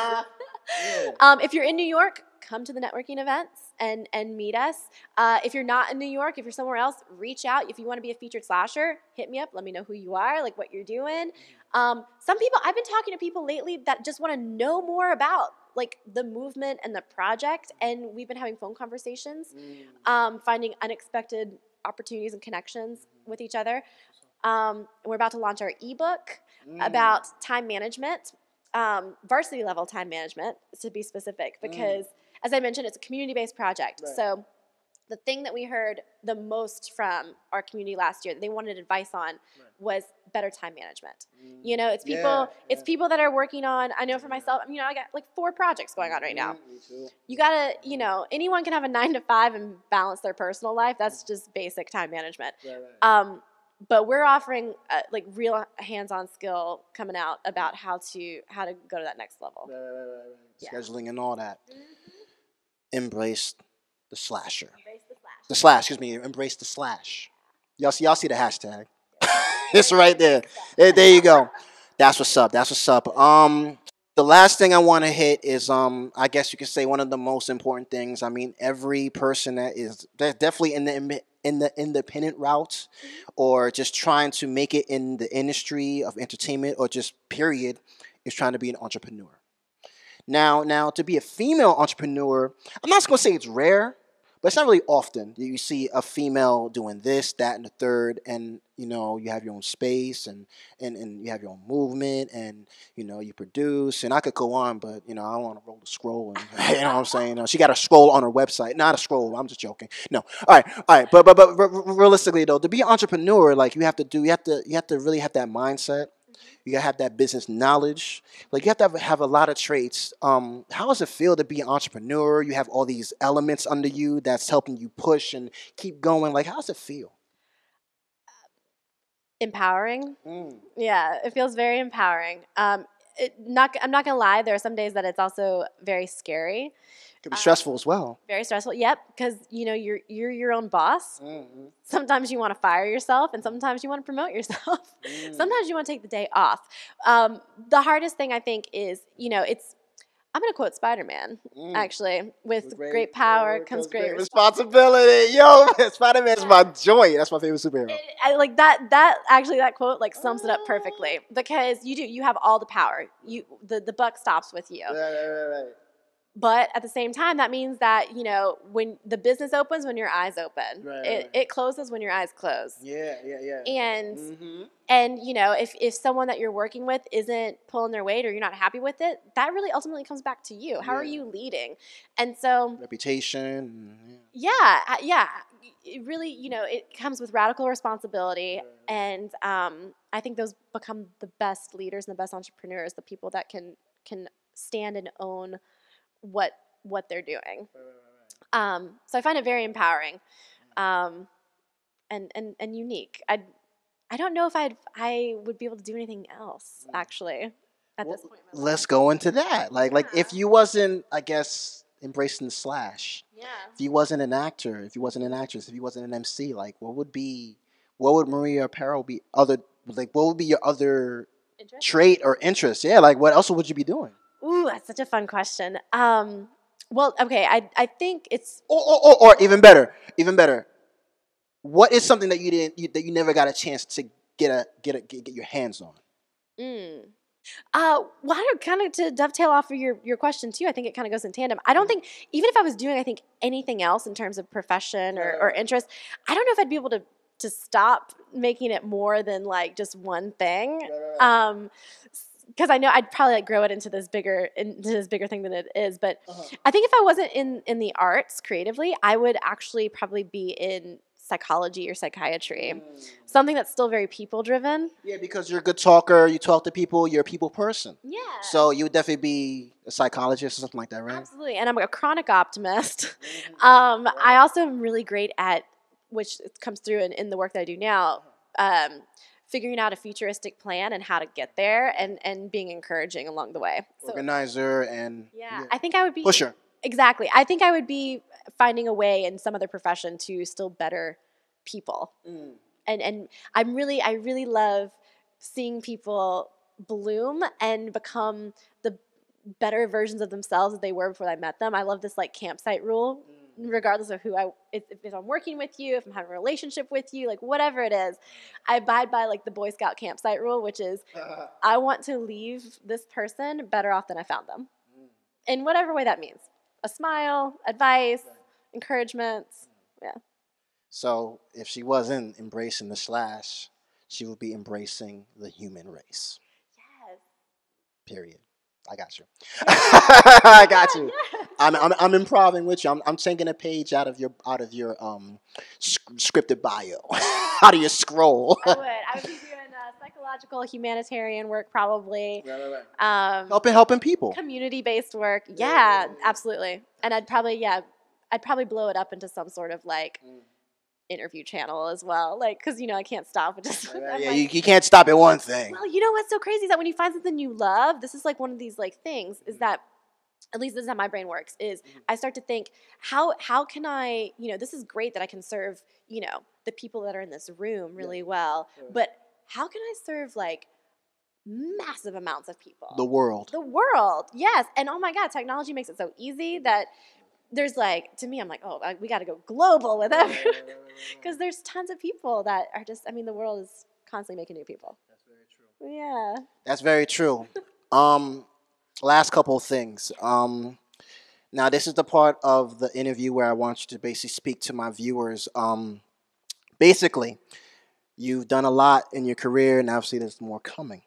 yeah. um, if you're in New York, come to the networking events and, and meet us. Uh, if you're not in New York, if you're somewhere else, reach out. If you want to be a featured slasher, hit me up. Let me know who you are, like what you're doing. Um, some people, I've been talking to people lately that just want to know more about like the movement and the project, and we've been having phone conversations, um, finding unexpected opportunities and connections with each other. Um, we're about to launch our ebook mm. about time management, um, varsity level time management, to be specific, because mm. as I mentioned, it's a community-based project. Right. So the thing that we heard the most from our community last year that they wanted advice on right. was better time management. Mm. You know, it's people, yeah, it's yeah. people that are working on, I know for myself, you know, I got like four projects going on right now. Me too. You gotta, you know, anyone can have a nine to five and balance their personal life. That's just basic time management. Right, right. Um, But we're offering uh, like real hands-on skill coming out about how to how to go to that next level. Right, right, right, right. Yeah. Scheduling and all that. Mm-hmm. Embrace the slasher. Embrace the slash. The slash, excuse me. Embrace the slash. Y'all see, y'all see the hashtag. It's right there. there. There you go. That's what's up. That's what's up. Um, the last thing I want to hit is um, I guess you could say one of the most important things. I mean, every person that is that's definitely in the in the independent route or just trying to make it in the industry of entertainment or just period is trying to be an entrepreneur. Now, now to be a female entrepreneur, I'm not going to say it's rare, but it's not really often that you see a female doing this, that, and the third, and, you know, you have your own space, and, and, and you have your own movement, and, you know, you produce, and I could go on, but, you know, I don't want to roll the scroll, and, you know what I'm saying? You know, she got a scroll on her website. Not a scroll, I'm just joking. No. All right, all right, but, but, but realistically, though, to be an entrepreneur, like, you have to do, you have to, you have to really have that mindset. You gotta have that business knowledge. Like you have to have, have a lot of traits. Um, how does it feel to be an entrepreneur? You have all these elements under you that's helping you push and keep going. Like, how does it feel? Empowering. Mm. Yeah, it feels very empowering. Um, it, not, I'm not gonna lie. There are some days that it's also very scary. It can be stressful as well. Very stressful. Yep, because you know you're you're your own boss. Mm-hmm. Sometimes you want to fire yourself, and sometimes you want to promote yourself. Mm. Sometimes you want to take the day off. Um, the hardest thing I think is, you know, it's. I'm going to quote Spider-Man, Mm. actually. With, With great, great power power comes comes great great responsibility. responsibility. Yo, Spider-Man's my joy. That's my favorite superhero. It, I, like that. That actually, that quote like sums it up perfectly because you do. You have all the power. You the the buck stops with you. Right, right, right, right. But at the same time, that means that, you know, when the business opens, when your eyes open, Right, it, right. it closes when your eyes close. Yeah, yeah, yeah. And, Mm-hmm. and you know, if, if someone that you're working with isn't pulling their weight or you're not happy with it, that really ultimately comes back to you. How are Yeah. you leading? And so, Reputation. yeah, uh, yeah, it really, you know, it comes with radical responsibility. Right. And um, I think those become the best leaders and the best entrepreneurs, the people that can can stand and own what what they're doing. Right, right, right. Um, so I find it very empowering, um, and, and and unique. I I don't know if I'd I would be able to do anything else actually at Well, this point in my life. let's go into that. Like, like if Yeah. you wasn't, I guess, embracing the slash, Yeah. if you wasn't an actor, if you wasn't an actress, if you wasn't an M C, like, what would be, what would Maria Aparo be other, like, what would be your other Interesting. trait or interest? Yeah, like, what else would you be doing? Ooh, that's such a fun question. Um, well, okay, I I think it's Or, or, or, or even better, even better, what is something that you didn't, you, that you never got a chance to get a get a get, get your hands on? mm. Uh, well, I don't kind of to dovetail off of your, your question too. I think it kind of goes in tandem. I don't think even if I was doing, I think anything else in terms of profession or, or interest, I don't know if I'd be able to to stop making it more than like just one thing. Um, because I know I'd probably like grow it into this bigger into this bigger thing than it is. But Uh-huh. I think if I wasn't in in the arts creatively, I would actually probably be in psychology or psychiatry, Mm. something that's still very people driven. Yeah, because you're a good talker, you talk to people, you're a people person. Yeah. So you would definitely be a psychologist or something like that, right? Absolutely, and I'm a chronic optimist. Um, I also am really great at, which comes through in, in the work that I do now, um, figuring out a futuristic plan and how to get there, and, and being encouraging along the way. So, Organizer and yeah, I think I would be pusher. Exactly. I think I would be finding a way in some other profession to still better people. Mm. And and I'm really I really love seeing people bloom and become the better versions of themselves that they were before I met them. I love this like campsite rule, regardless of who I if, if I'm working with you, if I'm having a relationship with you, like whatever it is, I abide by like the Boy Scout campsite rule, which is I want to leave this person better off than I found them, in whatever way that means. A smile, advice, encouragement, yeah. So if she wasn't embracing the slash, she would be embracing the human race. Yes. Period. I got you. I got Yeah, you. yeah. I'm, I'm I'm improving with you. I'm I'm taking a page out of your out of your um sc- scripted bio, out of your scroll. I would. I would be doing uh, psychological humanitarian work probably. Right, right, right. Um, helping helping people. community-based work. Yeah, Yeah, yeah, yeah, yeah. absolutely. And I'd probably, yeah, I'd probably blow it up into some sort of like Mm. interview channel as well. Like, because, you know, I can't stop. It just, Right, right, I'm yeah, like, you, you can't stop at one thing. well, you know what's so crazy is that when you find something you love, this is like one of these like things is that, at least this is how my brain works, is I start to think, how how can I, you know, this is great that I can serve, you know, the people that are in this room really well, Yeah. but how can I serve like massive amounts of people? The world. The world, yes. And oh my God, technology makes it so easy that there's like, to me, I'm like, oh, I, we got to go global with everyone. Because there's tons of people that are just, I mean, the world is constantly making new people. That's very true. Yeah. That's very true. Um, last couple of things. Um, now this is the part of the interview where I want you to basically speak to my viewers. Um, basically, you've done a lot in your career, and obviously there's more coming.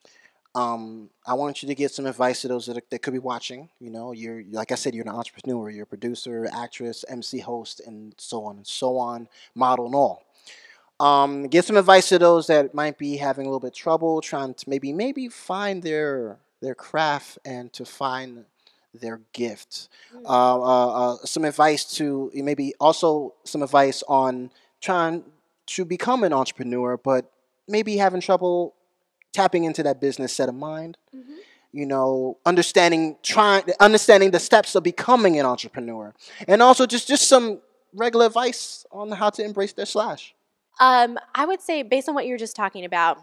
Um, I want you to give some advice to those that, are, that could be watching. You know, you're like I said, you're an entrepreneur, you're a producer, actress, M C, host, and so on and so on, model and all. Um, give some advice to those that might be having a little bit of trouble trying to maybe maybe find their their craft and to find their gift. Mm. Uh, uh, uh, some advice to maybe also some advice on trying to become an entrepreneur, but maybe having trouble tapping into that business set of mind. Mm-hmm. You know, understanding trying understanding the steps of becoming an entrepreneur, and also just just some regular advice on how to embrace their slash. Um, I would say, based on what you were just talking about,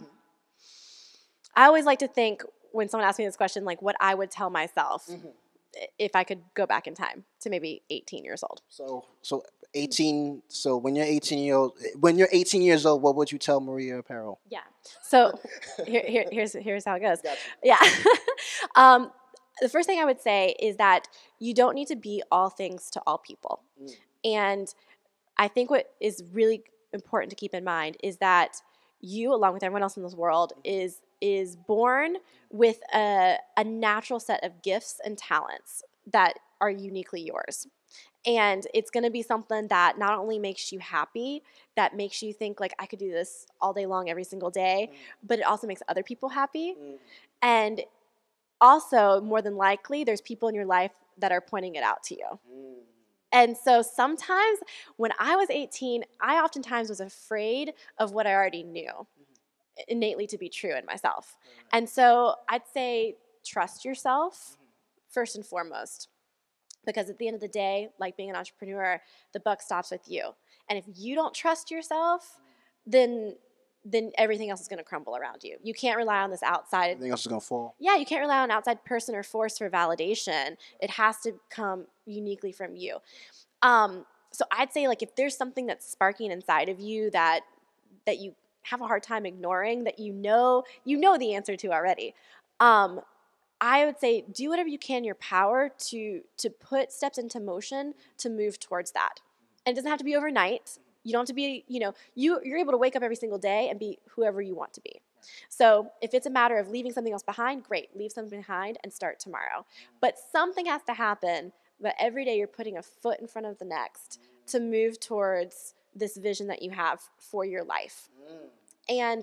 I always like to think when someone asks me this question, like what I would tell myself Mm-hmm. if I could go back in time to maybe eighteen years old. So so eighteen. So when you're eighteen year old, when you're eighteen years old, what would you tell Maria Aparo? Yeah. So here, here, here's here's how it goes. Gotcha. Yeah. um, the first thing I would say is that you don't need to be all things to all people, Mm. and I think what is really important to keep in mind is that you, along with everyone else in this world, is is born with a, a natural set of gifts and talents that are uniquely yours. And it's going to be something that not only makes you happy, that makes you think like I could do this all day long every single day, but it also makes other people happy. Mm. And also, more than likely, there's people in your life that are pointing it out to you. Mm. And so sometimes when I was eighteen, I oftentimes was afraid of what I already knew innately to be true in myself. And so I'd say trust yourself first and foremost, because at the end of the day, like being an entrepreneur, the buck stops with you. And if you don't trust yourself, then then everything else is going to crumble around you. You can't rely on this outside. Everything else is gonna fall. Yeah, you can't rely on an outside person or force for validation. It has to come uniquely from you. Um, so I'd say, like, if there's something that's sparking inside of you that that you have a hard time ignoring, that you know you know the answer to already, um, I would say do whatever you can in your power to to put steps into motion to move towards that. And it doesn't have to be overnight. You don't have to be, you know, you, you're able to wake up every single day and be whoever you want to be. So if it's a matter of leaving something else behind, great, leave something behind and start tomorrow. But something has to happen, but every day you're putting a foot in front of the next to move towards this vision that you have for your life. And,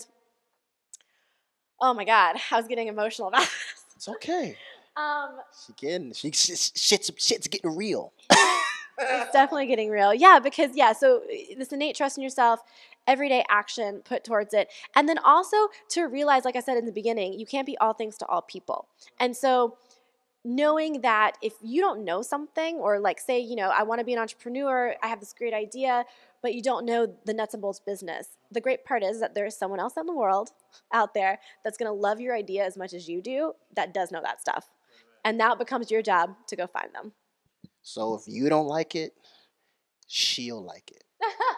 oh my God, I was getting emotional about this. It's okay. Um, She getting she shit's shit's, shit's getting real. It's definitely getting real. Yeah, because, yeah, so this innate trust in yourself, everyday action put towards it. And then also to realize, like I said in the beginning, you can't be all things to all people. And so knowing that if you don't know something, or like say, you know, I want to be an entrepreneur, I have this great idea, but you don't know the nuts and bolts business. The great part is that there's someone else in the world out there that's going to love your idea as much as you do that does know that stuff. And now it becomes your job to go find them. So if you don't like it, she'll like it.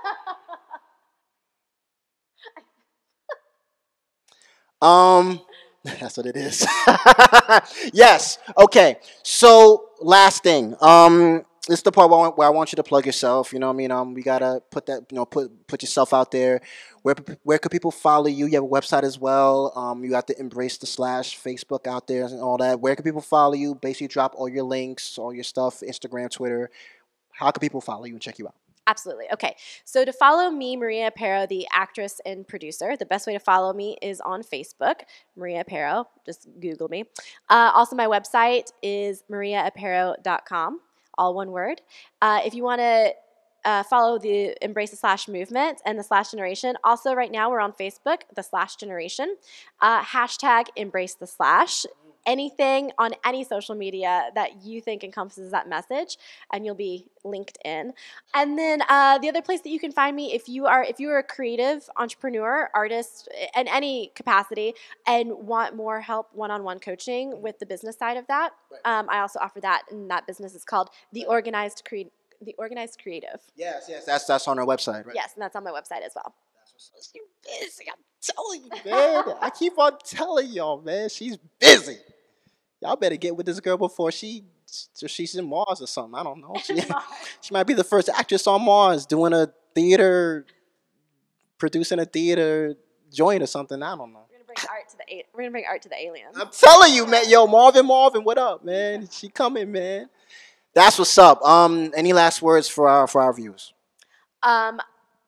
Um, that's what it is. Yes. Okay. So last thing. Um, this is the part where I, want, where I want you to plug yourself. You know what I mean? Um, we gotta put that. You know, put put yourself out there. Where where could people follow you? You have a website as well. Um, you got to embrace the slash Facebook out there and all that. Where can people follow you? Basically, drop all your links, all your stuff, Instagram, Twitter. How can people follow you and check you out? Absolutely. Okay. So to follow me, Maria Aparo, the actress and producer, the best way to follow me is on Facebook, Maria Aparo. Just Google me. Uh, also, my website is maria aparo dot com, all one word. Uh, if you want to uh, follow the Embrace the Slash movement and the Slash Generation, also right now we're on Facebook, the Slash Generation. Uh, hashtag Embrace the Slash. Anything on any social media that you think encompasses that message, and you'll be linked in. And then uh, the other place that you can find me, if you are if you are a creative entrepreneur, artist in any capacity, and want more help one-on-one coaching with the business side of that, um, I also offer that, and that business is called the Organized Cre- the Organized Creative. Yes, yes, that's that's on our website, right? Yes, and that's on my website as well. She's busy. I'm telling you, man. I keep on telling y'all, man. She's busy. Y'all better get with this girl before she she's in Mars or something. I don't know. She, she might be the first actress on Mars doing a theater, producing a theater joint or something. I don't know. We're gonna bring art to the we're gonna bring art to the aliens. I'm telling you, man. Yo, Marvin, Marvin, what up, man? She coming, man. That's what's up. Um, any last words for our for our viewers? Um,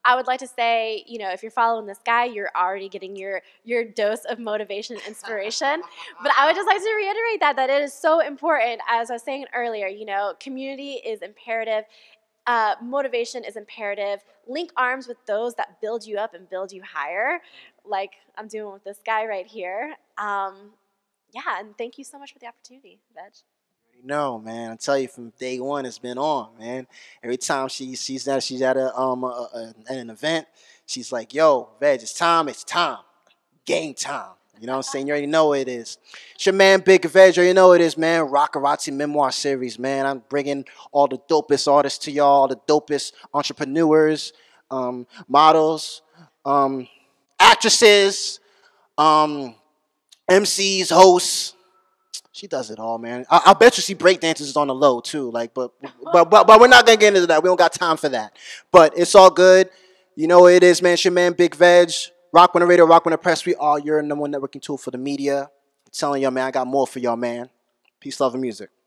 I would like to say, you know, if you're following this guy, you're already getting your your dose of motivation and inspiration. But I would just like to reiterate that that it is so important. As I was saying earlier, you know, community is imperative. Uh, motivation is imperative. Link arms with those that build you up and build you higher, like I'm doing with this guy right here. Um, yeah, and thank you so much for the opportunity, Veg. No, man. I tell you, from day one, it's been on, man. Every time she she's at she's at a um a, a, at an event, she's like, "Yo, Veg, it's time. It's time. Game time." You know what I'm saying? You already know what it is. It's your man, Big Veg. You already know what it is, man. Rocarazzi Memoir Series, man. I'm bringing all the dopest artists to y'all, all the dopest entrepreneurs, um, models, um, actresses, um, M Cs, hosts. She does it all, man. I, I bet you she break dances on the low too. Like, but but but but we're not gonna get into that. We don't got time for that. But it's all good. You know what it is, man. It's your man, Big Veg. Roc Runna Radio, Roc Runna Press. We are your number one networking tool for the media. I'm telling y'all, man, I got more for y'all, man. Peace, love, and music.